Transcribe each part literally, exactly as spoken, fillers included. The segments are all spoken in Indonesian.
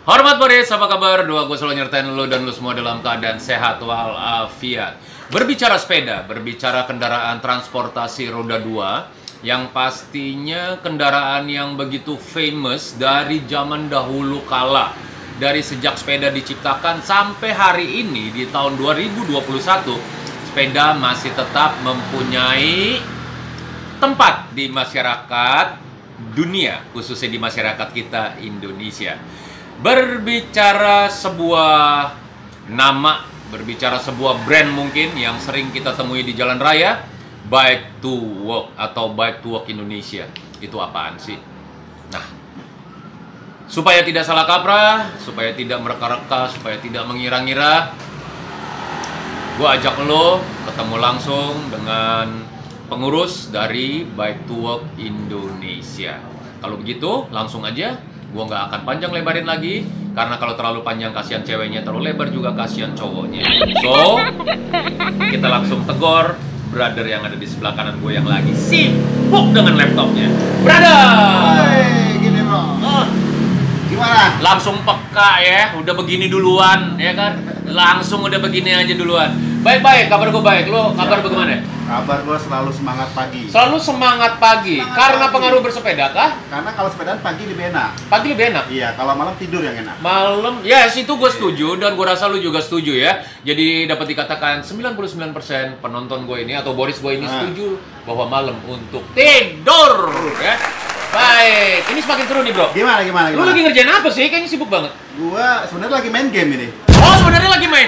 Hormat Boris, apa kabar? Doa gue selalu nyertain lo dan lo semua dalam keadaan sehat walafiat. Berbicara sepeda, berbicara kendaraan transportasi roda dua, yang pastinya kendaraan yang begitu famous dari zaman dahulu kala. Dari sejak sepeda diciptakan sampai hari ini di tahun dua ribu dua puluh satu, sepeda masih tetap mempunyai tempat di masyarakat dunia, khususnya di masyarakat kita Indonesia. Berbicara sebuah nama, berbicara sebuah brand mungkin yang sering kita temui di jalan raya, Bike to Work atau Bike to Work Indonesia. Itu apaan sih? Nah, supaya tidak salah kaprah, supaya tidak mereka-reka, supaya tidak mengira-ngira, gue ajak lo ketemu langsung dengan pengurus dari Bike to Work Indonesia. Kalau begitu, langsung aja. Gue nggak akan panjang lebarin lagi, karena kalau terlalu panjang kasihan ceweknya, terlalu lebar juga kasihan cowoknya. So, kita langsung tegor brother yang ada di sebelah kanan gue yang lagi sibuk dengan laptopnya. Brother! Hei, gini bro. Oh, Gimana? langsung peka ya, udah begini duluan, ya kan? Langsung udah begini aja duluan. Baik-baik, kabar gue baik. Lo kabar Ya. bagaimana? Kabar gue selalu semangat pagi. Selalu semangat pagi. Semangat Karena pagi. pengaruh bersepeda kah? Karena kalau sepedaan pagi lebih enak. Pagi lebih enak. Iya, kalau malam tidur yang enak. Malam, yes itu gue setuju dan gue rasa lu juga setuju ya. Jadi dapat dikatakan sembilan puluh sembilan persen penonton gue ini atau Boris gue ini Ah. setuju bahwa malam untuk tidur ya. Baik, ini semakin seru nih bro. Gimana gimana Lu gimana? lagi ngerjain apa sih? Kayaknya sibuk banget. Gua sebenarnya lagi main game ini. Oh sebenarnya lagi main.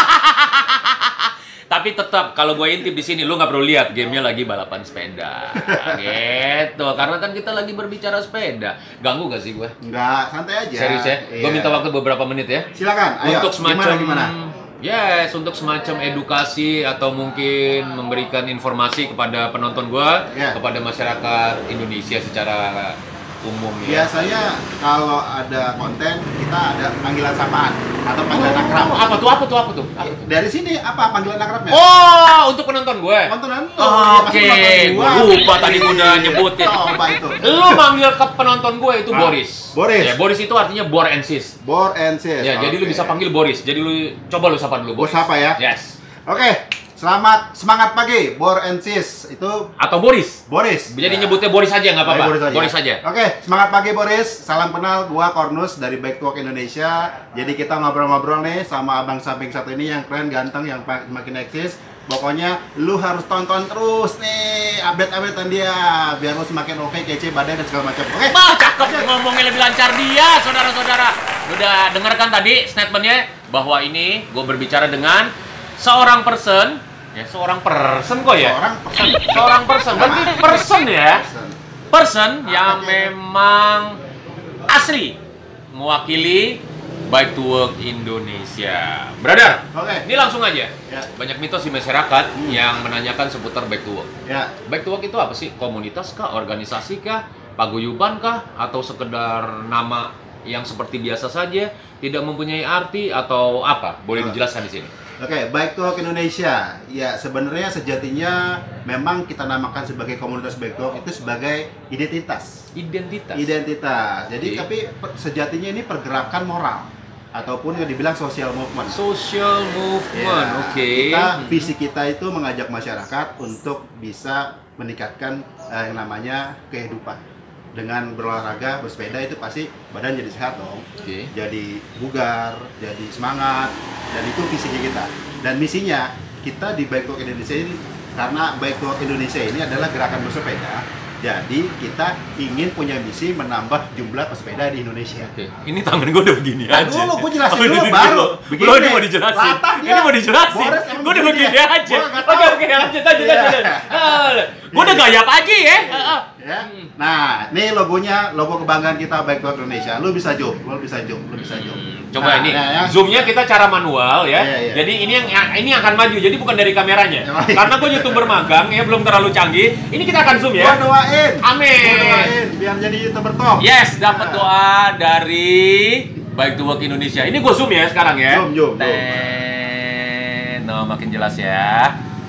Tapi tetap kalau gue intip di sini lu nggak perlu lihat gamenya lagi balapan sepeda. Gitu. Karena kan kita lagi berbicara sepeda. Ganggu gak sih gue? Enggak, santai aja. Serius ya? Iya. Gue minta waktu beberapa menit ya. Silakan. Ayo. Untuk semacam gimana gimana? yes, untuk semacam edukasi atau mungkin memberikan informasi kepada penonton gua, Ya. kepada masyarakat Indonesia secara umum ya. Biasanya kalau ada konten kita ada panggilan sapaan atau panggilan akrab. Oh, apa tuh? Apa tuh? Apa tuh? Apa tuh? Dari sini apa panggilan akrabnya? Oh, untuk penonton gue. Tontonan lu. Oh, Ya, Oke, pasti gua nonton lupa tadi gua udah nyebutin. Coba itu. Lu manggil ke penonton gue itu Ah, Boris. Boris. Ya, Boris itu artinya bore and sis. Bor and sis. Ya, jadi lu Oke. bisa panggil Boris. Jadi lu coba lu sapa dulu Gua Boris. sapa ya. Yes. Oke, selamat semangat pagi, Bor and Sis. Itu Atau Boris. Boris. Jadi Ya. nyebutnya Boris aja nggak apa-apa. Baik, Boris aja. Boris aja. Oke, semangat pagi Boris. Salam kenal, gua Cornus dari Bike to Work Indonesia. Jadi kita ngobrol-ngobrol nih sama abang samping satu ini yang keren, ganteng, yang pa- makin eksis. Pokoknya lu harus tonton terus nih update-updatean dia biar lu semakin oke, kece, badai dan segala macam. Oke. Wah, cakep, ngomongnya lebih lancar dia, saudara-saudara. Udah dengarkan tadi statementnya bahwa ini gue berbicara dengan seorang person, ya seorang person kok ya, Seorang person. seorang person, berarti person ya, Person. person yang Apa, memang asli mewakili Bike to Work Indonesia, brother. Oke. Ini langsung aja. Ya. Banyak mitos di masyarakat Hmm. yang menanyakan seputar Bike to Work. Ya. Bike to Work itu apa sih? Komunitas kah? Organisasi kah? Paguyuban kah? Atau sekedar nama yang seperti biasa saja, tidak mempunyai arti atau apa? Boleh dijelaskan di sini. Oke, Bike to Work Indonesia. Ya, sebenarnya sejatinya memang kita namakan sebagai komunitas Bike to Work itu sebagai identitas. Identitas. Identitas. Jadi Oke. tapi per- sejatinya ini pergerakan moral ataupun yang dibilang social movement. Social movement. Ya, Oke. Kita visi kita itu mengajak masyarakat untuk bisa meningkatkan eh, yang namanya kehidupan. Dengan berolahraga, bersepeda itu pasti badan jadi sehat dong. Oke. Jadi bugar, jadi semangat, dan itu visinya kita. Dan misinya kita di Bike to Work Indonesia ini, karena Bike to Work Indonesia ini adalah gerakan bersepeda, jadi kita ingin punya misi menambah jumlah pesepeda di Indonesia. Oke. Ini tangan gue udah begini Nah, aja. dulu gue jelasin Oh, dulu, ini baru. Begini. Lo ini mau dijelasin. Latah dia. Ini mau dijelasin. Boris emang Gue udah begini begini ya. aja. Gua nggak Oke, tahu. oke, lanjut, lanjut, Iya. lanjut. Gue udah gayap aja ya. Ah, ah. Ya. Hmm. Nah, ini logonya, logo kebanggaan kita Bike to Work Indonesia. Lu bisa zoom, lu bisa zoom, lu bisa zoom. Hmm, Coba Nah, ini, nah, ya. zoomnya kita cara manual ya. Iya, iya. Jadi ini yang ini akan maju, jadi bukan dari kameranya. Oh, iya. Karena gue youtuber magang ya, belum terlalu canggih. Ini kita akan zoom Gua ya. doain. Amin. Gua doain biar jadi YouTuber top. Yes, dapat Nah. doa dari Bike to Work Indonesia. Ini gue zoom ya sekarang ya. Zoom, zoom, zoom. Ten. No, makin jelas ya.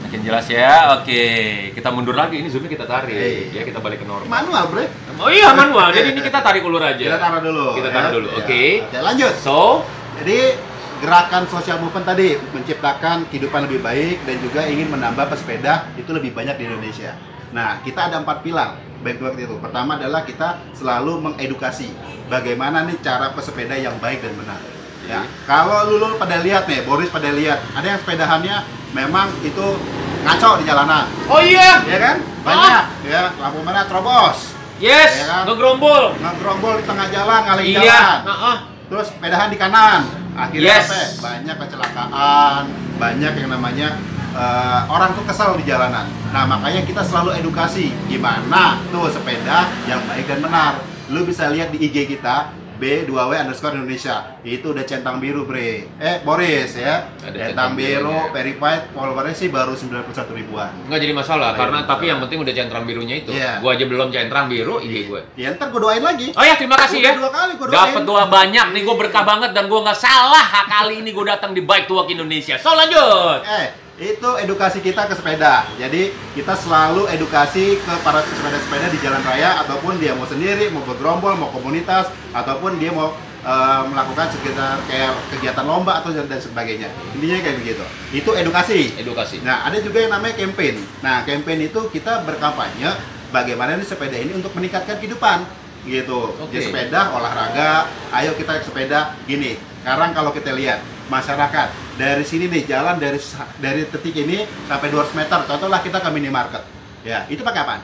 Makin jelas ya. Oke, kita mundur lagi. Ini zoomnya kita tarik. Hey. Ya kita balik ke normal. Manual, Bre. Oh iya manual. Jadi ini kita tarik ulur aja. Kita taruh dulu. Kita taruh ya. dulu. Ya. Oke. Oke, lanjut. So, Jadi gerakan social movement tadi menciptakan kehidupan lebih baik dan juga ingin menambah pesepeda itu lebih banyak di Indonesia. Nah, kita ada empat pilar baik waktu itu. Pertama adalah kita selalu mengedukasi bagaimana nih cara pesepeda yang baik dan benar. Ya, kalau lu pada lihat nih, Boris pada lihat, ada yang sepedahannya memang itu ngaco di jalanan. oh iya. Ya kan? Banyak ya, lampu merah terobos. Yes. Ya kan? Ngegrombol. Ngegrombol di tengah jalan, ngalihin Iya. jalan. Heeh. Terus sepedahan di kanan. Akhirnya Yes. apa? Banyak kecelakaan, banyak yang namanya uh, orang tuh kesal di jalanan. Nah, makanya kita selalu edukasi gimana tuh sepeda yang baik dan benar. Lu bisa lihat di I G kita B dua W underscore Indonesia. Itu udah centang biru, Bre. Eh, Boris ya. Ada Centang centang biru, birunya. verified, followernya sih baru sembilan puluh satu ribuan. Nggak jadi masalah, Nggak karena jadi tapi masalah. yang penting udah centang birunya itu. Iya. Gua aja belum centang biru, I G gue. Ya, ntar gue doain lagi. Oh ya, terima kasih Udah ya. dua kali gua doain. Dapat doa banyak nih, gue berkah banget dan gue nggak salah kali ini gue datang di Bike to Work Indonesia. So lanjut. Eh, itu edukasi kita ke sepeda. Jadi kita selalu edukasi ke para sepeda-sepeda di jalan raya, ataupun dia mau sendiri, mau bergerombol, mau komunitas, ataupun dia mau uh, melakukan sekitar kayak kegiatan lomba atau dan sebagainya. Intinya kayak begitu. Itu edukasi. Edukasi. Nah, ada juga yang namanya campaign. Nah, campaign itu kita berkampanye bagaimana nih sepeda ini untuk meningkatkan kehidupan gitu. Oke. Jadi sepeda, olahraga, ayo kita sepeda gini. Sekarang kalau kita lihat masyarakat dari sini nih jalan dari dari titik ini sampai dua ratus meter, contohlah kita ke minimarket. Ya, itu pakai apaan?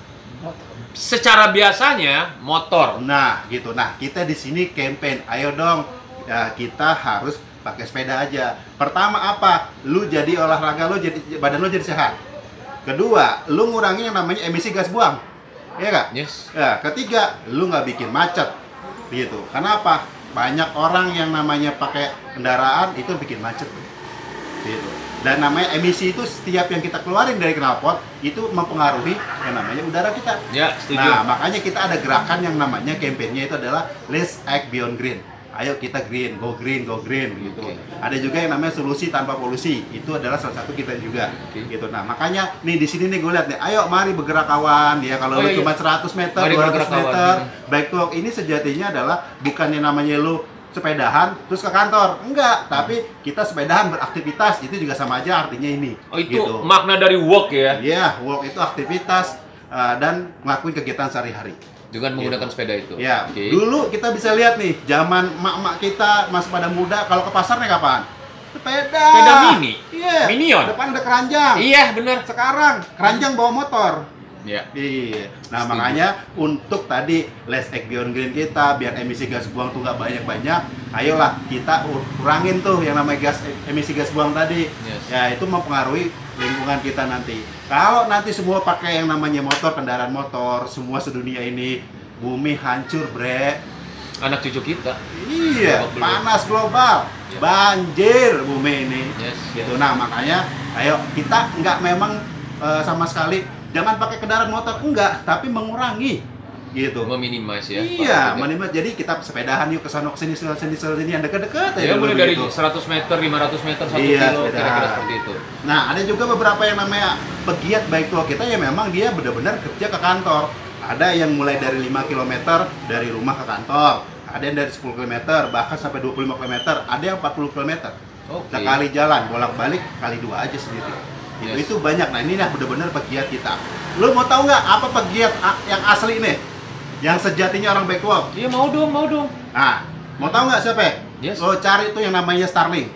Secara biasanya motor. Nah, gitu. Nah, kita di sini campaign. Ayo dong, ya, kita harus pakai sepeda aja. Pertama apa? Lu jadi olahraga, lu jadi badan lu jadi sehat. Kedua, lu ngurangin yang namanya emisi gas buang. Iya nggak? Yes. Ya, ketiga, lu nggak bikin macet. Gitu. Kenapa? Banyak orang yang namanya pakai kendaraan itu bikin macet. Gitu. Dan namanya emisi itu setiap yang kita keluarin dari knalpot itu mempengaruhi yang namanya udara kita. Ya, setuju. Nah, makanya kita ada gerakan yang namanya campaign-nya itu adalah Let's Act Beyond Green. Ayo kita green, go green, go green gitu. Oke. Ada juga yang namanya solusi tanpa polusi. Itu adalah salah satu kita juga. Oke. Gitu. Nah, makanya nih di sini nih gue lihat nih, ayo mari bergerak kawan ya. Kalau Oh, lu iya, cuma iya. seratus meter, Mari dua ratus bergerak, kawan. meter, Hmm. bike to work ini sejatinya adalah bukan yang namanya lu sepedahan terus ke kantor. Enggak, tapi kita sepedahan beraktivitas itu juga sama aja artinya ini. Oh, itu gitu. makna dari work ya. Iya, walk itu aktivitas uh, dan ngelakuin kegiatan sehari-hari. Dengan menggunakan Gitu. sepeda itu. Ya, Oke. dulu kita bisa lihat nih, zaman mak-mak kita masih pada muda, kalau ke pasar naik apaan? Sepeda. Sepeda mini? Iya. Minion? Depan ada keranjang. Iya, benar. Sekarang keranjang bawa motor. Ya. Iya. Nah, Setuju. makanya untuk tadi Let's Act Beyond Green kita biar emisi gas buang tuh nggak banyak-banyak, ayolah kita kurangin tuh yang namanya gas emisi gas buang tadi. Yes. Ya, itu mempengaruhi lingkungan kita nanti. Kalau nanti semua pakai yang namanya motor, kendaraan motor, semua sedunia ini bumi hancur, bre. Anak cucu kita. Iya, Global. panas global, Ya. banjir bumi ini. Yes. Gitu. Nah, makanya ayo kita nggak memang eh, sama sekali jangan pakai kendaraan motor, enggak, tapi mengurangi gitu. Meminimize ya. Iya, Pak. minimal jadi kita sepedahan yuk ke sana ke sini ke sini ke sini yang dekat-dekat Ya, dulu mulai dari gitu. seratus meter, lima ratus meter, satu Iya, kilo, sepeda. kira-kira seperti itu. Nah, ada juga beberapa yang namanya pegiat bike to work kita yang memang dia benar-benar kerja ke kantor. Ada yang mulai dari lima kilometer dari rumah ke kantor, ada yang dari sepuluh kilometer, bahkan sampai dua puluh lima kilometer, ada yang empat puluh kilometer. Oke. Sekali jalan, bolak-balik kali dua aja sendiri. Itu, Yes. itu banyak. Nah, ini nah benar-benar pegiat kita. Lu mau tahu nggak apa pegiat a- yang asli nih? Yang sejatinya orang bike to work? Iya, mau dong, mau dong. Nah, mau tahu nggak siapa? Yes. Lo cari tuh yang namanya Starling.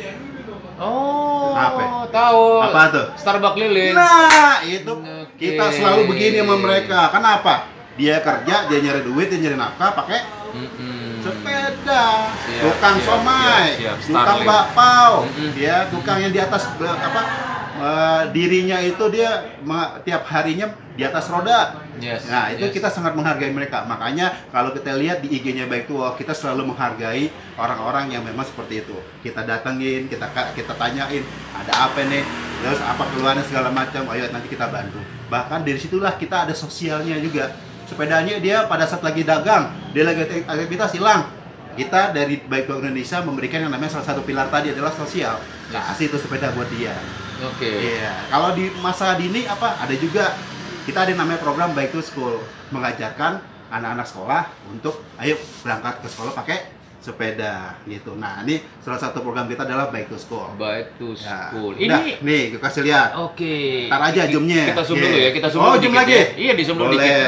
Oh, Apa? tahu. Apa tuh? Starbucks lilin. Nah, itu Oke. kita selalu begini sama mereka. Kenapa? Dia kerja, dia nyari duit, dia nyari nafkah pakai Mm-mm. sepeda. Siap, Tukang siap, somai, siap, siap. tukang Starling. bakpao, Mm-mm. ya, tukang yang di atas eh, apa? eh, dirinya itu dia ma- tiap harinya di atas roda. Yes. Nah, itu yes. kita sangat menghargai mereka. Makanya kalau kita lihat di I G-nya Bike to Work, kita selalu menghargai orang-orang yang memang seperti itu. Kita datengin, kita kita tanyain, ada apa nih? Terus apa keluhannya segala macam. Ayo nanti kita bantu. Bahkan dari situlah kita ada sosialnya juga. Sepedanya dia pada saat lagi dagang, dia lagi aktivitas hilang. Kita dari Bike to Work Indonesia memberikan yang namanya salah satu pilar tadi adalah sosial. Kasih itu sepeda buat dia. Oke. Iya. Kalau di masa dini apa? Ada juga kita ada namanya program Bike to School, mengajarkan anak-anak sekolah untuk ayo berangkat ke sekolah pakai sepeda gitu. Nah, ini salah satu program kita adalah Bike to School. Bike to Ya, School. udah, Ini nih, gue kasih lihat. Oke. Ntar aja Ki- zoomnya. Kita zoom Iya. dulu ya, kita zoom Oh, dulu zoom dikit lagi? ya. Iya, di zoom dulu Boleh. dikit.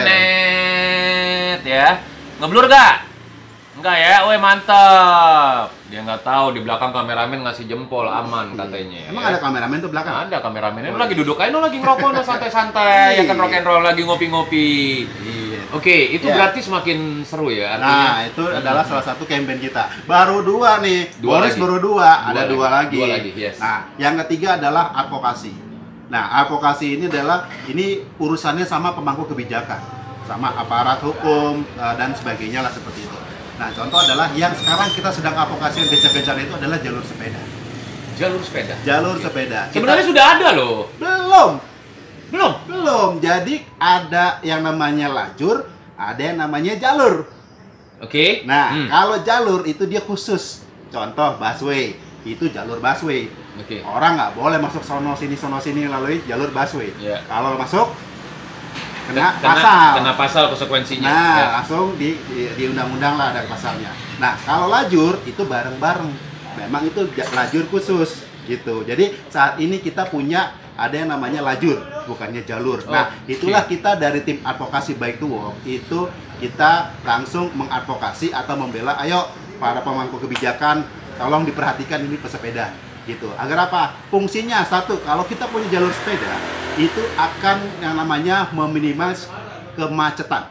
Net ya. Ngeblur gak? Enggak ya, weh mantap. Dia nggak tahu di belakang kameramen ngasih jempol aman katanya. Emang ya. ada kameramen tuh belakang? Ada kameramennya. Lu Boleh. lagi duduk aja, lu lagi ngerokok, lu santai-santai, ya kan rock and roll lagi ngopi-ngopi. Iya. Oke, itu Ya. berarti semakin seru ya artinya. Nah, itu adalah salah satu campaign kita. Baru dua nih. Dua Boris lagi. baru dua, Dua ada lagi. dua lagi. Dua lagi, yes. Nah, yang ketiga adalah advokasi. Nah, advokasi ini adalah ini urusannya sama pemangku kebijakan, sama aparat hukum eh, dan sebagainya lah seperti itu. Nah, contoh adalah yang sekarang kita sedang advokasi yang gencar-gencar itu adalah jalur sepeda. Jalur sepeda. Jalur sepeda. Kita- Sebenarnya sudah ada loh. belum, Belum. belum. Jadi ada yang namanya lajur, ada yang namanya jalur. Oke. Nah, Hmm. kalau jalur itu dia khusus. Contoh busway, itu jalur busway. Oke. Orang nggak boleh masuk sono sini sono sini melalui jalur busway. Iya. Kalau masuk kena Kena- pasal. Kena pasal konsekuensinya. Nah, Ya. langsung di, di, di undang-undang lah ada pasalnya. Nah, kalau lajur itu bareng-bareng. Memang itu ja- lajur khusus gitu. Jadi saat ini kita punya ada yang namanya lajur, bukannya jalur. Nah, Oke. itulah kita dari tim advokasi Bike to Walk itu kita langsung mengadvokasi atau membela, ayo para pemangku kebijakan tolong diperhatikan ini pesepeda gitu. Agar apa? Fungsinya satu, kalau kita punya jalur sepeda itu akan yang namanya meminimais kemacetan.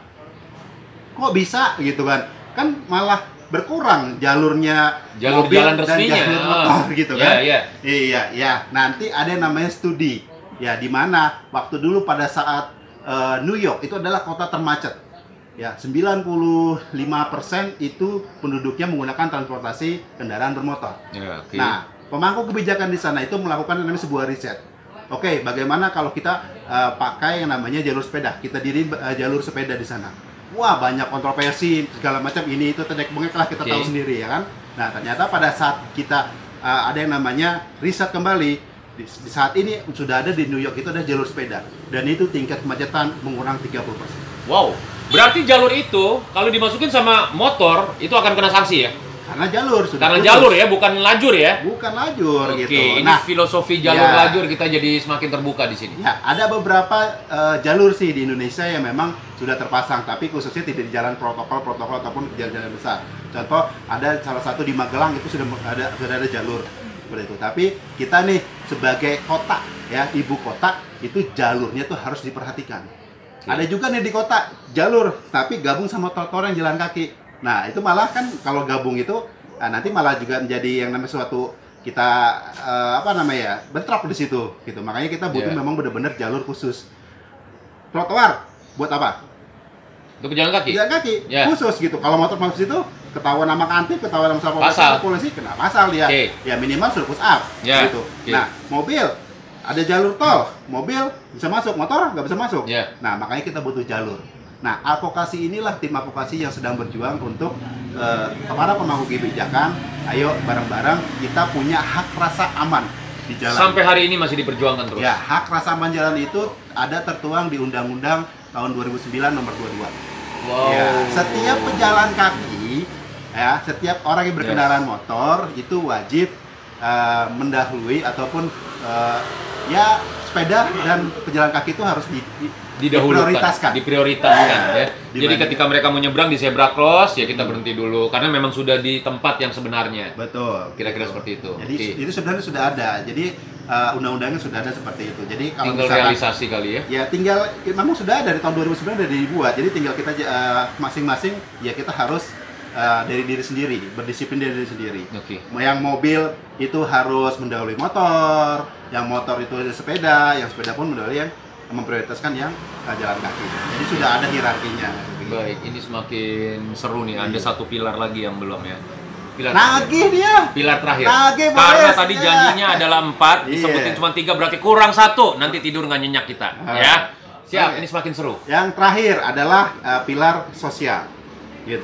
Kok bisa gitu kan? Kan malah berkurang jalurnya Jalur mobil jalan dan resminya. jalur Ah. motor gitu Ya, kan? ya. Iya, ya. Nanti ada yang namanya studi. Ya, di mana waktu dulu pada saat eh, New York itu adalah kota termacet. Ya, sembilan puluh lima persen itu penduduknya menggunakan transportasi kendaraan bermotor. Ya, oke. Nah, pemangku kebijakan di sana itu melakukan yang namanya sebuah riset. Oke, bagaimana kalau kita eh, pakai yang namanya jalur sepeda? Kita diri eh, jalur sepeda di sana. Wah, banyak kontroversi segala macam ini itu terjadi bengek lah kita Oke. tahu sendiri ya kan. Nah, ternyata pada saat kita eh, ada yang namanya riset kembali di, di saat ini sudah ada di New York itu ada jalur sepeda dan itu tingkat kemacetan mengurang tiga puluh persen. Wow. Berarti jalur itu kalau dimasukin sama motor itu akan kena sanksi ya? Karena jalur sudah Karena putus. jalur ya, bukan lajur ya? Bukan lajur Oke, gitu. ini Nah, filosofi jalur ya. lajur kita jadi semakin terbuka di sini. ya, ada beberapa eh, jalur sih di Indonesia yang memang sudah terpasang, tapi khususnya tidak di jalan protokol-protokol ataupun jalan-jalan besar. Contoh, ada salah satu di Magelang itu sudah ada sudah ada jalur seperti itu. Tapi kita nih sebagai kota ya, ibu kota itu jalurnya tuh harus diperhatikan. Oke. Ada juga nih di kota jalur, tapi gabung sama trotoar yang jalan kaki. Nah, itu malah kan kalau gabung itu nah, nanti malah juga menjadi yang namanya suatu kita eh, apa namanya ya bentrok di situ gitu. Makanya kita butuh Yeah. memang benar-benar jalur khusus. Trotoar buat apa? Untuk jalan kaki. Jalan kaki Yeah. khusus gitu. Kalau motor masuk situ ketahuan nama kantip, ketahuan nama satpol Pasal. pp, polisi kena pasal dia. Oke. Ya minimal suruh push up Yeah. gitu. Oke. Nah, mobil ada jalur tol, mobil bisa masuk, motor nggak bisa masuk. Yeah. Nah, makanya kita butuh jalur. Nah, advokasi inilah tim advokasi yang sedang berjuang untuk eh, kepada pemangku kebijakan, ayo bareng-bareng kita punya hak rasa aman di jalan. Sampai hari ini masih diperjuangkan terus. Ya, hak rasa aman jalan itu ada tertuang di Undang-Undang tahun dua ribu sembilan nomor dua puluh dua. Wow. Ya, setiap pejalan kaki, ya, setiap orang yang berkendaraan Yes. motor itu wajib eh, mendahului ataupun eh, ya sepeda dan pejalan kaki itu harus di, di- Didahulukan, diprioritaskan. diprioritaskan ya. Jadi Dibanding- ketika mereka mau nyebrang di zebra cross ya kita berhenti dulu karena memang sudah di tempat yang sebenarnya. Betul. Kira-kira seperti itu. Jadi Oke. itu sebenarnya sudah ada. Jadi eh, undang-undangnya sudah ada seperti itu. Jadi kalau Tinggal misalkan realisasi kali ya. ya tinggal memang sudah ada dari tahun dua ribu sembilan sudah dibuat. Jadi tinggal kita eh, masing-masing ya kita harus eh, dari diri sendiri, berdisiplin dari diri sendiri. Oke. Yang mobil itu harus mendahului motor, yang motor itu ada sepeda, yang sepeda pun mendahului yang memprioritaskan yang eh, jalan kaki. Jadi sudah ada hierarkinya. Baik, ini semakin seru nih. Ada Iya. satu pilar lagi yang belum ya. Pilar Nagih dia. Pilar terakhir. Nagih, Karena Boris. tadi Ya. janjinya adalah empat, Iya. disebutin cuma tiga berarti kurang satu. Nanti tidur nggak nyenyak kita, Ah. ya. Siap, Oke. ini semakin seru. Yang terakhir adalah eh, pilar sosial, gitu.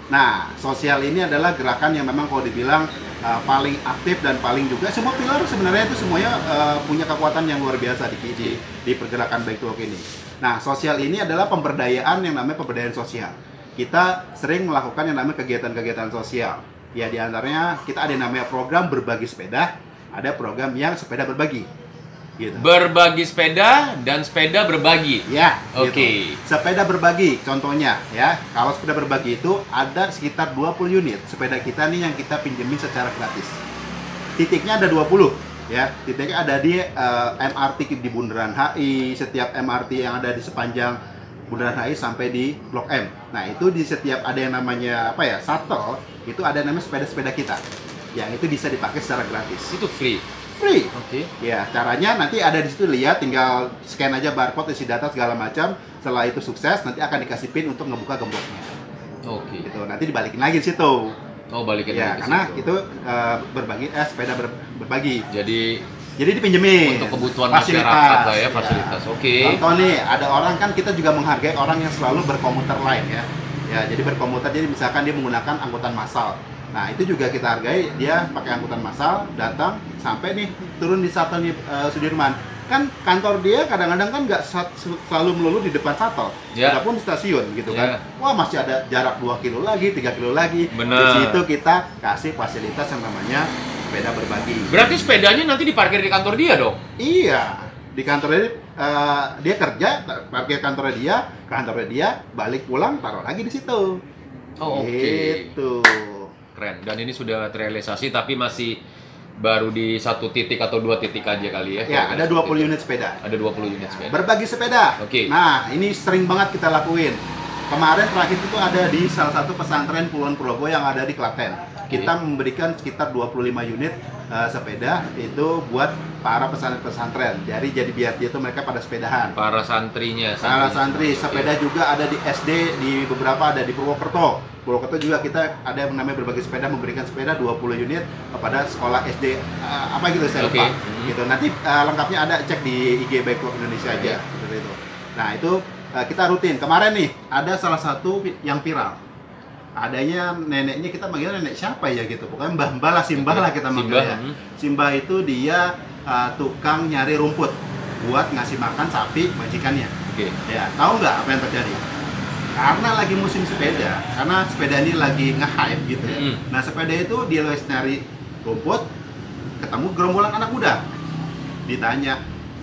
Nah, sosial ini adalah gerakan yang memang kalau dibilang uh, paling aktif dan paling juga semua pilar sebenarnya itu semuanya uh, punya kekuatan yang luar biasa di, di, di pergerakan Bike to Work ini. Nah, sosial ini adalah pemberdayaan yang namanya pemberdayaan sosial. Kita sering melakukan yang namanya kegiatan-kegiatan sosial. Ya, di antaranya kita ada yang namanya program berbagi sepeda, ada program yang sepeda berbagi. Gitu. Berbagi sepeda dan sepeda berbagi. Ya, oke. Okay. Gitu. Sepeda berbagi, contohnya ya. Kalau sepeda berbagi itu ada sekitar dua puluh unit sepeda kita nih yang kita pinjemin secara gratis. Titiknya ada dua puluh ya. Titiknya ada di uh, M R T di Bundaran H I, setiap M R T yang ada di sepanjang Bundaran H I sampai di Blok M. Nah, itu di setiap ada yang namanya apa ya? Shuttle, itu ada yang namanya sepeda-sepeda kita. Yang itu bisa dipakai secara gratis. Itu free. Free. Oke. Okay. Ya, caranya nanti ada di situ, lihat, tinggal scan aja barcode, isi data segala macam. Setelah itu sukses, nanti akan dikasih pin untuk ngebuka gemboknya. Oke. Okay. Gitu. Nanti dibalikin lagi di situ. Oh, balikin ya, lagi. Karena situ. itu uh, berbagi eh sepeda ber, berbagi. Jadi jadi dipinjemin. Untuk kebutuhan fasilitas, masyarakat lah ya, ya. fasilitas. Oke. Okay. Contoh nih, ada orang kan kita juga menghargai orang yang selalu berkomuter lain ya. Ya, jadi berkomuter, jadi misalkan dia menggunakan angkutan massal. Nah, itu juga kita hargai, dia pakai angkutan massal, datang, sampai nih, turun di shuttle nih, uh, Sudirman. Kan kantor dia kadang-kadang kan nggak selalu melulu di depan shuttle, yeah. Walaupun di stasiun gitu yeah. kan. Wah, masih ada jarak dua kilo lagi, tiga kilo lagi. Bener. Di situ kita kasih fasilitas yang namanya sepeda berbagi. Berarti sepedanya nanti diparkir di kantor dia dong? Iya, di kantor dia, uh, dia kerja, parkir kantornya dia, kantornya dia, balik pulang, taruh lagi di situ. Oh, oke. Okay. Gitu. Keren. Dan ini sudah terrealisasi tapi masih baru di satu titik atau dua titik aja kali ya? Ya, ada dua puluh unit sepeda. Ada dua puluh unit sepeda. Berbagi sepeda. Oke. Okay. Nah, ini sering banget kita lakuin. Kemarin terakhir itu ada di salah satu pesantren Puluhan Progo yang ada di Klaten. Okay. Kita memberikan sekitar dua puluh lima unit uh, sepeda itu buat para pesantren-pesantren. Jadi jadi biar dia tuh mereka pada sepedahan. Para santrinya. Para santri. Sepeda okay. juga ada di S D, di beberapa ada di Purwokerto. Purwokerto juga kita ada yang namanya berbagi sepeda, memberikan sepeda dua puluh unit kepada sekolah S D uh, apa gitu saya lupa. Okay. Gitu. Nanti uh, lengkapnya ada, cek di I G Bike to Work Indonesia aja. Okay. Seperti itu. Nah, itu uh, kita rutin. Kemarin nih ada salah satu yang viral. Adanya neneknya, kita manggil nenek siapa ya gitu. Pokoknya mbah-mbah lah, simbah lah kita manggilnya. Simbah, simbah itu dia uh, tukang nyari rumput buat ngasih makan sapi majikannya. Oke. Okay. Ya, tahu nggak apa yang terjadi? Karena lagi musim sepeda, karena sepeda ini lagi nge-hype gitu ya. Mm. Nah, sepeda itu dia lagi nyari rumput, ketemu gerombolan anak muda. Ditanya,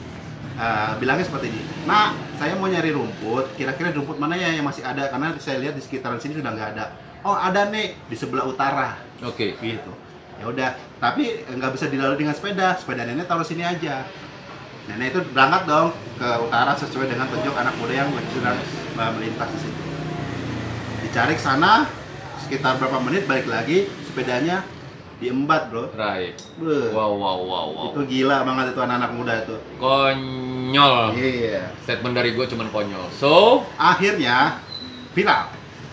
uh, bilangnya seperti ini, "Nah, saya mau nyari rumput, kira-kira rumput mana ya yang masih ada? Karena saya lihat di sekitaran sini sudah nggak ada." "Oh, ada nih di sebelah utara." Oke. Okay. Gitu. Ya udah, tapi nggak bisa dilalui dengan sepeda. Sepeda nenek taruh sini aja. Nenek itu berangkat dong ke utara sesuai dengan petunjuk anak muda yang sedang melintas di situ. Dicari ke sana, sekitar berapa menit balik lagi, sepedanya diembat, bro. Right. Beuh. Wow, wow, wow, wow. Itu gila banget itu anak-anak muda itu. Konyol. Iya. Statement dari gue cuman konyol. So, akhirnya viral.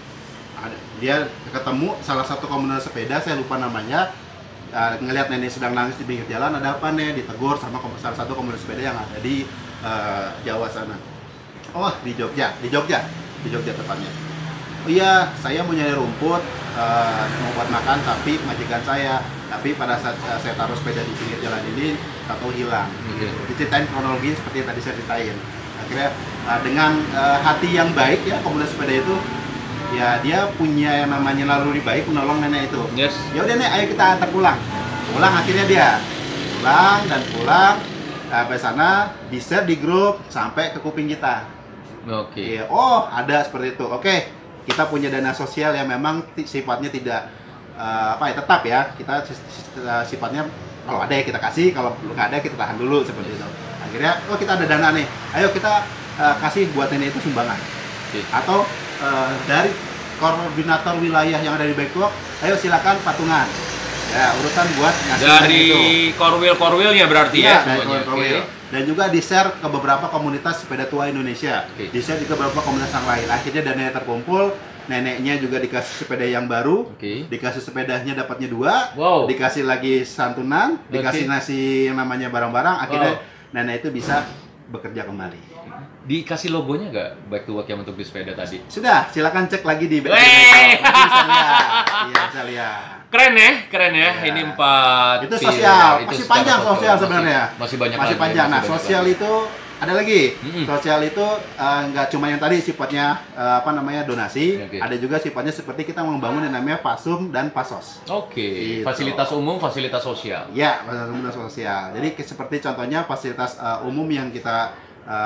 Dia ketemu salah satu komunitas sepeda, saya lupa namanya. Uh, ngelihat nenek sedang nangis di pinggir jalan, ada apa nih? Ditegur sama salah satu komunitas sepeda yang ada di uh, Jawa sana. Oh, di Jogja, di Jogja, di Jogja tepatnya. Oh iya, saya mau nyari rumput, uh, mau buat makan, tapi majikan saya. Tapi pada saat uh, saya taruh sepeda di pinggir jalan ini, tahu hilang. Okay. Diceritain kronologi seperti yang tadi saya ceritain. Akhirnya uh, dengan uh, hati yang baik ya, komunitas sepeda itu, ya dia punya yang namanya naluri baik menolong nenek itu. Yes. Ya udah nek, ayo kita antar pulang. Pulang akhirnya dia pulang dan pulang sampai sana, di-share di grup sampai ke kuping kita. Oke. Okay. Ya, oh, ada seperti itu. Oke, kita punya dana sosial yang memang sifatnya tidak uh, apa ya, tetap ya. Kita sifatnya kalau ada ya kita kasih, kalau belum ada kita tahan dulu seperti itu. Akhirnya oh kita ada dana nih. Ayo kita uh, kasih buat nenek itu sumbangan. Okay. Atau Uh, dari koordinator wilayah yang ada di Bike to Work, ayo silakan patungan. Ya, urutan buat ngasih dari itu. korwil-korwilnya berarti ya, ya semuanya. Korwil. Okay. Dan juga di-share ke beberapa komunitas sepeda tua Indonesia. Okay. Di-share ke beberapa komunitas yang lain. Akhirnya dananya terkumpul, neneknya juga dikasih sepeda yang baru. Okay. Dikasih sepedanya dapatnya dua. Wow. Dikasih lagi santunan, dikasih okay. nasi yang namanya barang-barang. Akhirnya wow. nenek itu bisa bekerja kembali. Dikasih logonya nggak Bike to Work yang untuk di sepeda tadi? Sudah, silakan cek lagi di Bike to Wey! Work. Bisa lihat. Iya, bisa lihat. Keren ya, keren ya. Ya. Ini empat. Itu pilar. sosial, Itu masih secara panjang sosial sebenarnya. Masih, masih banyak Masih lagi, panjang. masih Nah, banyak sosial lagi. itu ada lagi. Mm-mm. Sosial itu eh, nggak cuma yang tadi sifatnya eh, apa namanya donasi, Oke. ada juga sifatnya seperti kita membangun yang namanya Pasum dan Pasos. Oke, Gitu. fasilitas umum, fasilitas sosial. Ya, fasilitas umum dan sosial. Jadi ke- seperti contohnya fasilitas eh, umum yang kita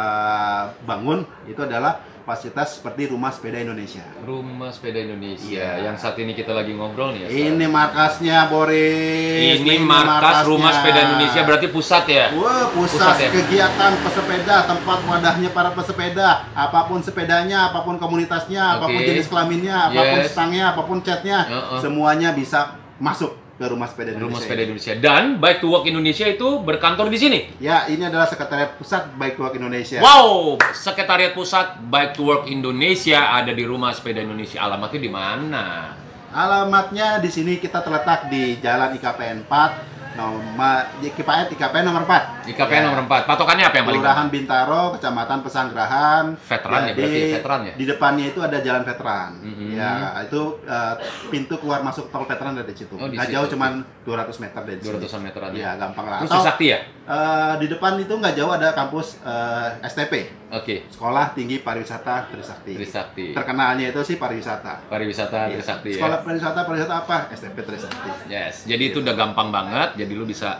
eh, bangun itu adalah fasilitas seperti Rumah Sepeda Indonesia. Rumah Sepeda Indonesia Iya. yang saat ini kita lagi ngobrol nih ya. Ini markasnya, Boris. Ini markas Rumah Sepeda Indonesia, berarti pusat ya? Wah, pusat, Pusat ya? kegiatan pesepeda, tempat wadahnya para pesepeda, apapun sepedanya, apapun komunitasnya, apapun Oke. jenis kelaminnya, apapun Yes. stangnya, apapun catnya, Uh-uh. semuanya bisa masuk ke Rumah Sepeda Indonesia. Rumah Sepeda Indonesia. Dan Bike to Work Indonesia itu berkantor di sini. Ya, ini adalah sekretariat pusat Bike to Work Indonesia. Wow, Sekretariat Pusat Bike to Work Indonesia ada di Rumah Sepeda Indonesia. Alamatnya di mana? Alamatnya di sini kita terletak di Jalan I K P N empat, nomor I K P N I K P N nomor empat. I K P N nomor empat. Patokannya apa yang paling Kelurahan Bintaro, Kecamatan Pesanggerahan. Veteran ya, Jadi, berarti veteran ya? Di depannya itu ada Jalan Veteran. Mhm. Ya, itu eh, pintu keluar masuk tol veteran dari situ. Oh, di Nggak situ. jauh, cuman dua ratus meter dari dua situ. ratusan meteran ya? Iya, gampang lah. Terus Atau Sakti ya? eh, di depan itu nggak jauh ada kampus eh, S T P, Oke. Sekolah Tinggi Pariwisata Trisakti. Trisakti. Terkenalnya itu sih pariwisata. Pariwisata Iya. Trisakti ya. Sekolah pariwisata pariwisata apa? S T P Trisakti. Yes. Jadi itu udah gampang banget. Jadi lu bisa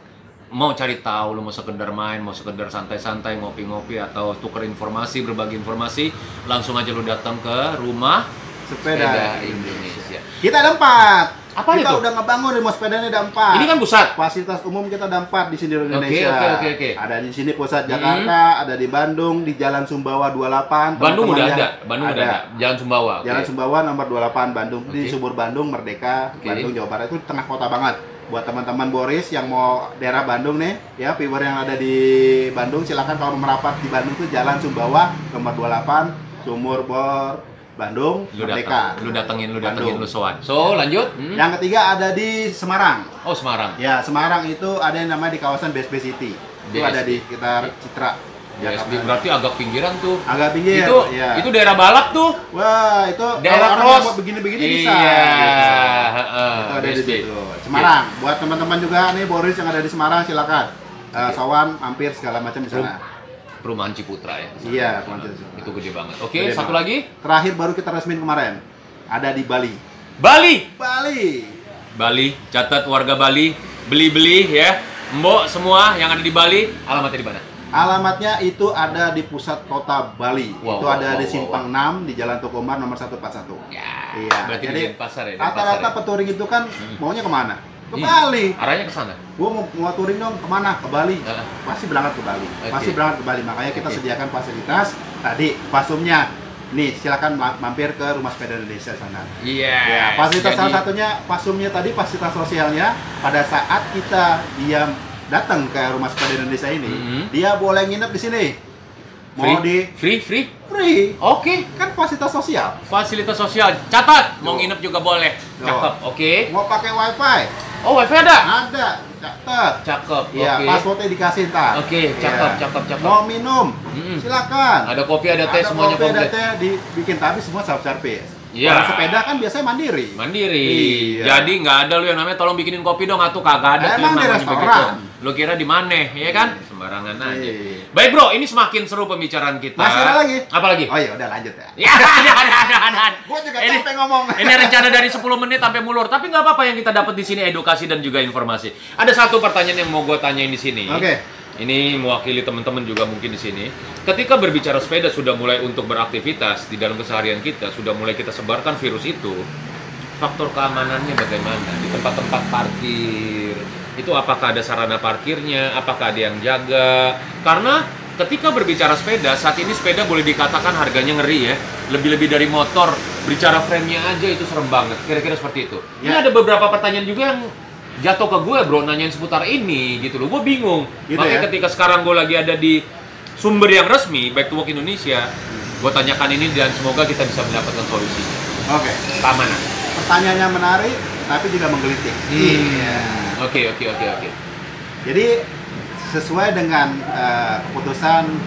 mau cari tahu, lu mau sekedar main, mau sekedar santai-santai, ngopi-ngopi atau tuker informasi, berbagi informasi, langsung aja lu datang ke Rumah Sepeda, Sepeda Indonesia. Indonesia. Kita ada empat. Apa kita itu? udah ngebangun rumah sepedanya ada empat. Ini kan pusat. Fasilitas umum kita ada empat di sini di Indonesia. oke, oke, oke. Ada di sini pusat Jakarta, ada di Bandung di Jalan Sumbawa dua puluh delapan. Bandung Teman-teman udah yang- ada, Bandung udah ada. Jalan Sumbawa. oke. Jalan Sumbawa nomor dua puluh delapan Bandung di Oke. Subur Bandung Merdeka, Oke. Bandung Jawa Barat itu tengah kota banget. Buat teman-teman Boris yang mau daerah Bandung nih, ya viewer yang ada di Bandung silakan kalau mau merapat di Bandung tuh Jalan Sumbawa nomor dua puluh delapan Sumur Bor Bandung Lu Merdeka. datang, lu datengin, lu datengin, Bandung. lu sowan. So, lanjut. Hmm? Yang ketiga ada di Semarang. Oh, Semarang. Ya, Semarang itu ada yang namanya di kawasan B S B City. Itu B S B. ada di sekitar Citra. B S B Jakarta. berarti agak pinggiran tuh. Agak pinggir. Itu ya. itu daerah balap tuh. Wah, itu Daerah kalau orang cross. yang mau begini-begini bisa. Iya, gitu. heeh, Itu ada B di S B. situ. Semarang. Buat teman-teman juga nih Boris yang ada di Semarang silakan. Uh, Oke. Sawan, mampir segala macam di sana. Perumahan Ciputra ya. Iya, Perumahan Ciputra. Itu gede banget. Oke, Gede satu banget. lagi. Terakhir baru kita resmin kemarin. Ada di Bali. Bali. Bali. Bali, catat warga Bali, beli-beli ya. Mbok semua yang ada di Bali, alamatnya di mana? Alamatnya itu ada di pusat kota Bali. Wow, itu wow, ada wow, di wow, Simpang enam di Jalan Tukomar nomor seratus empat puluh satu. Ya. Iya. Berarti Jadi di Denpasar ya. Denpasar rata-rata ya? peturing itu kan Hmm. maunya kemana? Ke Hmm. Bali. Arahnya ke sana. Gua mau, mau touring dong kemana? Ke Bali. Heeh. Pasti berangkat ke Bali. Oke. Pasti berangkat ke Bali. Makanya kita Oke. sediakan fasilitas tadi pasumnya. Nih, silakan ma- mampir ke Rumah Sepeda Indonesia sana. Iya. Ya, fasilitas Jadi- salah satunya pasumnya tadi fasilitas sosialnya pada saat kita dia datang ke Rumah Sepeda Indonesia ini, Mhm. dia boleh nginep di sini. Mau free, di free, free. free. Oke. Kan fasilitas sosial. Fasilitas sosial. Catat, mau Yo. nginep juga boleh. Yo. Cakep. Oke. Mau pakai wifi? Oh, wifi ada. Ada. Catat. Cakep. Iya, Oke. passwordnya dikasih ntar. Oke, cakep, Iya. cakep, cakep. Mau minum? Mm-mm. Silakan. Ada kopi, ada teh, semuanya kopi, ada komplit. teh, dibikin tapi semua self service. Iya. Orang sepeda kan biasanya mandiri. Mandiri. Iya. Jadi nggak ada lu yang namanya tolong bikinin kopi dong, atuh kagak ada tuh Emang yang di namanya restoran. begitu. Lu kira di mana, ya kan? Sembarangan aja. Iya. Baik bro, ini semakin seru pembicaraan kita. Masih ada lagi? Apa lagi? Oh iya, udah lanjut ya. Ya, ada, ada, ada, ada. Gua juga Ini- capek ngomong. Ini rencana dari sepuluh menit sampai mulur, tapi nggak apa-apa yang kita dapat di sini edukasi dan juga informasi. Ada satu pertanyaan yang mau gue tanyain di sini. Oke. Ini mewakili teman-teman juga mungkin di sini. Ketika berbicara sepeda sudah mulai untuk beraktivitas di dalam keseharian kita, sudah mulai kita sebarkan virus itu. Faktor keamanannya bagaimana di tempat-tempat parkir? Itu apakah ada sarana parkirnya? Apakah ada yang jaga? Karena ketika berbicara sepeda, saat ini sepeda boleh dikatakan harganya ngeri ya. Lebih-lebih dari motor, bicara frame-nya aja itu serem banget. Kira-kira seperti itu. Ini Ya. ada beberapa pertanyaan juga yang jatuh ke gue bro, nanyain seputar ini gitu loh. Gue bingung. Gitu Makanya ya? ketika sekarang gue lagi ada di sumber yang resmi, Bike to Work Indonesia, gue tanyakan ini dan semoga kita bisa mendapatkan solusinya. Oke. Keamanan. Pertanyaannya menarik tapi juga menggelitik. Iya. Oke, oke, oke, oke. Jadi sesuai dengan eh, keputusan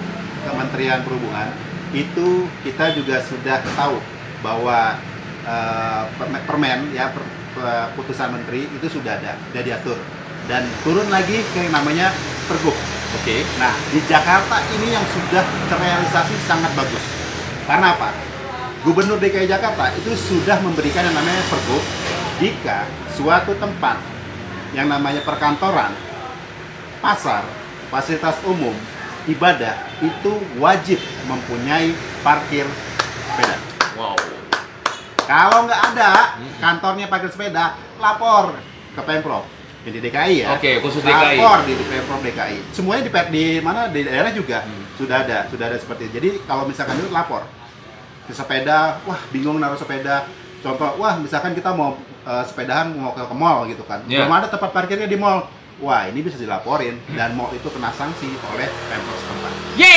Kementerian Perhubungan itu kita juga sudah tahu bahwa uh, permen ya per, per, putusan menteri itu sudah ada, sudah diatur dan turun lagi ke yang namanya Pergub. Oke. Okay. Nah di Jakarta ini yang sudah terrealisasi sangat bagus. Karena apa? Gubernur D K I Jakarta itu sudah memberikan yang namanya Pergub jika suatu tempat yang namanya perkantoran, pasar, fasilitas umum, ibadah itu wajib mempunyai parkir sepeda. Wow. Kalau nggak ada kantornya parkir sepeda, lapor ke Pemprov di D K I ya. Oke, khusus D K I. Lapor di Pemprov D K I. Semuanya di di mana di daerah juga hmm. sudah ada, sudah ada seperti itu. Jadi kalau misalkan itu lapor ke sepeda, wah bingung naruh sepeda. Contoh, wah misalkan kita mau uh, sepedahan mau ke, ke mall gitu kan, yeah. belum ada tempat parkirnya di mall. Wah, ini bisa dilaporin dan mall itu kena sanksi oleh Pemprov setempat.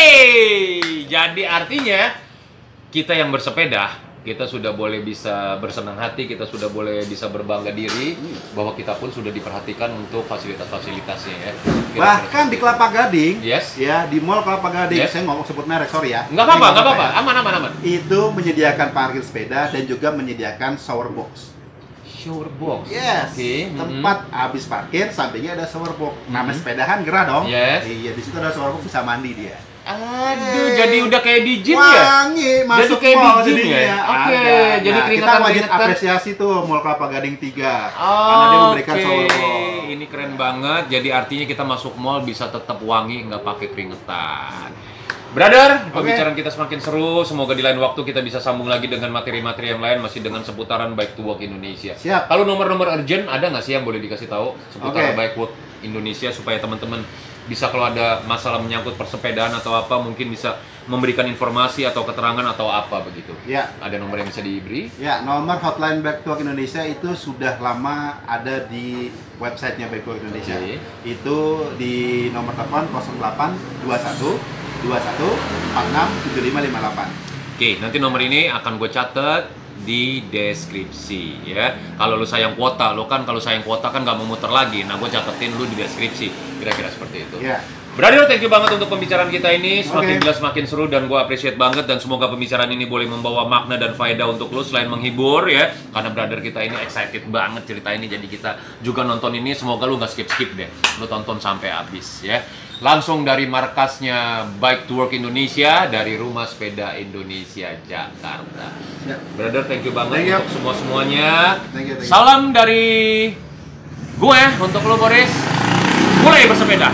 Yeay! Jadi artinya kita yang bersepeda, kita sudah boleh bisa bersenang hati, kita sudah boleh bisa berbangga diri hmm. bahwa kita pun sudah diperhatikan untuk fasilitas-fasilitasnya ya. Kita Bahkan di Kelapa Gading, yes. ya di Mall Kelapa Gading, yes. saya ngomong sebut merek, sorry ya. Nggak apa-apa, nggak apa-apa, aman, aman, aman. Itu menyediakan parkir sepeda dan juga menyediakan shower box. Shower box. Yes. Okay. Tempat mm-hmm. habis parkir sampingnya ada shower box. Mm-hmm. Namanya sepedahan gerah dong. Yes. Iya, di situ ada shower box bisa mandi dia. Aduh, hey. Jadi udah kayak di gym Wangi, ya? Wangi, masuk jadi kayak mall di gym ya? Oke, okay. Jadi nah, keringetan kita wajib keringetan. apresiasi tuh Mall Kelapa Gading tiga. Oh, karena dia memberikan okay. shower box. Ini keren banget. Jadi artinya kita masuk mall bisa tetap wangi, nggak pakai keringetan. Brother, pembicaraan okay. kita semakin seru. Semoga di lain waktu kita bisa sambung lagi dengan materi-materi yang lain, masih dengan seputaran Bike to Work Indonesia. Siap. Kalau nomor-nomor urgent ada nggak sih yang boleh dikasih tahu seputar okay. Bike Work Indonesia supaya teman-teman bisa kalau ada masalah menyangkut persepedaan atau apa mungkin bisa memberikan informasi atau keterangan atau apa begitu. Ya. Ada nomor yang bisa diberi? Ya, nomor hotline Bike to Work Indonesia itu sudah lama ada di websitenya Bike to Work Indonesia. Okay. Itu di nomor telepon nol delapan dua satu dua satu empat enam tujuh lima lima delapan. Oke, nanti nomor ini akan gue catat di deskripsi ya. Kalau lu sayang kuota, lu kan kalau sayang kuota kan nggak mau muter lagi. Nah, gue catetin lu di deskripsi. Kira-kira seperti itu. Ya. Brother, thank you banget untuk pembicaraan kita ini. Semakin okay. jelas, semakin seru dan gue appreciate banget. Dan semoga pembicaraan ini boleh membawa makna dan faedah untuk lu selain menghibur ya. Karena brother kita ini excited banget cerita ini. Jadi kita juga nonton ini. Semoga lu nggak skip-skip deh. Lu tonton sampai habis ya. Langsung dari markasnya Bike to Work Indonesia, dari Rumah Sepeda Indonesia Jakarta. Ya. Brother, thank you banget thank you. Untuk semua-semuanya. Thank you, thank you. Salam dari gue untuk lo, Boris. Mulai bersepeda.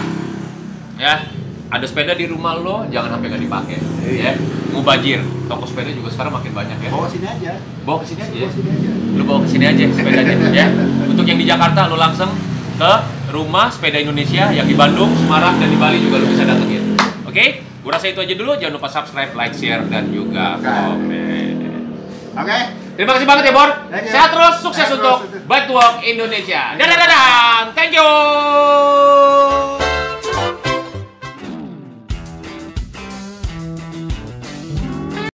Ya, ada sepeda di rumah lo, jangan sampai nggak dipakai. Iya. Ya, mubazir. Toko sepeda juga sekarang makin banyak ya. Bawa sini aja. Bawa ke sini aja. Bawa sini aja. Lu bawa ke sini aja sepedanya ya. Untuk yang di Jakarta lo langsung ke Rumah Sepeda Indonesia, yang di Bandung, Semarang, dan di Bali juga lo bisa datengin. Oke, okay? Gue rasa itu aja dulu. Jangan lupa subscribe, like, share, dan juga komen. Oke. Okay. Terima kasih banget ya, Bor. Sehat terus, sukses Sehat untuk Bike to Work Indonesia. Dadah, dadah. Thank you.